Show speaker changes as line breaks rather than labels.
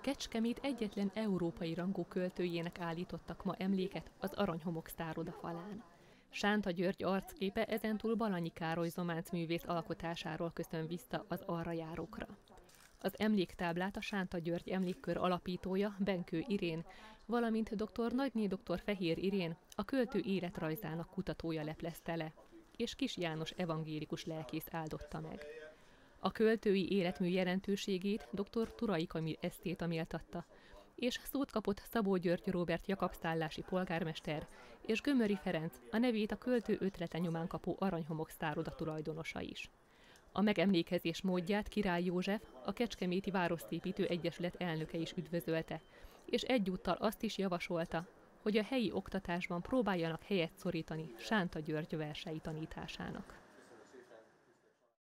Kecskemét egyetlen európai rangú költőjének állítottak ma emléket az Aranyhomok sztárroda falán. Sánta György arcképe ezentúl Balanyi Károly zománcművész alkotásáról köszön vissza az arra járókra. Az emléktáblát a Sánta György Emlékkör alapítója, Benkő Irén, valamint dr. Nagyné dr. Fehér Irén, a költő életrajzának kutatója leplezte le, és Kis János evangélikus lelkész áldotta meg. A költői életmű jelentőségét dr. Turai Kamil esztéta méltatta, és szót kapott Szabó György Róbert jakabszállási polgármester és Gömöri Ferenc, a nevét a költő ötlete nyomán kapó Aranyhomok sztárroda tulajdonosa is. A megemlékezés módját Király József, a Kecskeméti Városszépítő Egyesület elnöke is üdvözölte, és egyúttal azt is javasolta, hogy a helyi oktatásban próbáljanak helyet szorítani Sánta György versei tanításának.